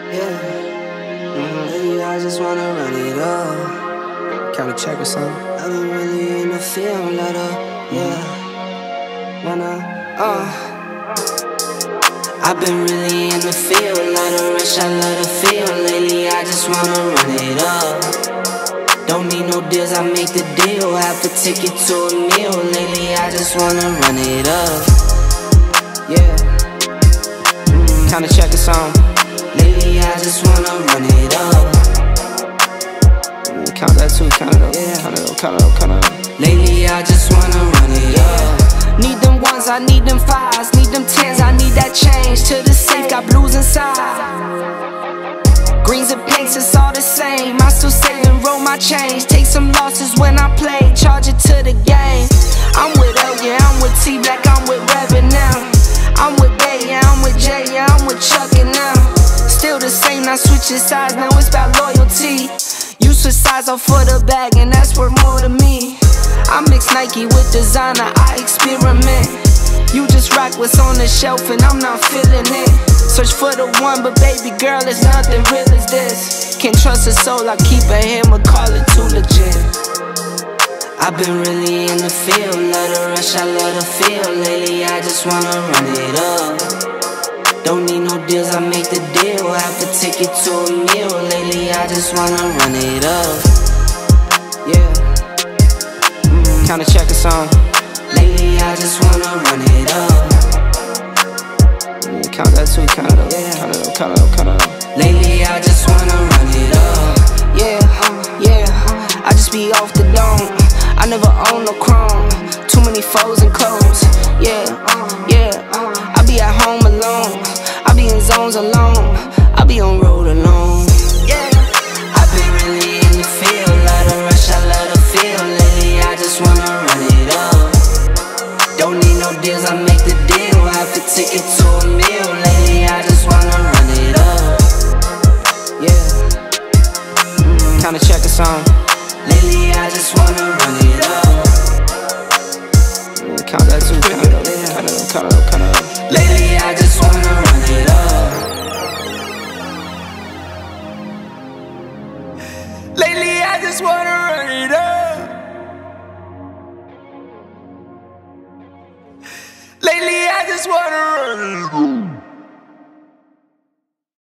Yeah. Lately I just wanna run it up. Count a check or something. I've been really in the field, let up. Yeah. I've been really in the field, let her rush, I let her feel. Lately I just wanna run it up. Don't need no deals, I make the deal. Half a ticket to a meal. Lately I just wanna run it up. Yeah. Count a check or something. Lately I just wanna run it up. Count that too, count it up, Yeah. count it up, count it up, count it up. Lately I just wanna run it up. Need them ones, I need them fives, need them tens, I need that change. To the safe, got blues inside. Greens and pinks, it's all the same. I still save and roll my change. Take some losses when I play, charge it to the game. I'm with L, yeah, I'm with T Black, I'm with Reverend now. I'm with Bay, yeah, I'm with Jay, yeah, I'm with Chuck and now. Still the same, not switching sides, now it's about loyalty. You switch sides off for the bag, and that's worth more to me. I mix Nike with designer, I experiment. You just rock what's on the shelf and I'm not feeling it. Search for the one, but baby girl, it's nothing real as this. Can't trust a soul, I keep a hammer, call it too legit. I've been really in the field, let her rush, I let her feel. Lately I just wanna run it up. Don't need no deals, I make the deal. Half a ticket to a meal. Lately I just wanna run it up. Yeah. Count a check or something. Lately I just wanna run it up. Count that too, count it up, Yeah. count it up, count it up, count it up. Lately I just wanna run it up. Yeah, I just be off the dome. I never own no chrome. Too many foes and clothes. Yeah, I be at home alone. I be in zones alone. I be on road alone. Yeah, I've been really in the field, let her rush, I let her feel. Lately I just wanna run it up. Don't need no deals, I make the deal. Half a ticket to a meal. Lately I just wanna run it up. Yeah. Count a check or something. Lately I just wanna run it up. Count that too, count it up, count it up, count it up, count it up. Lately I just wanna run it up. Lately I just wanna run it up. Lately I just wanna run it up.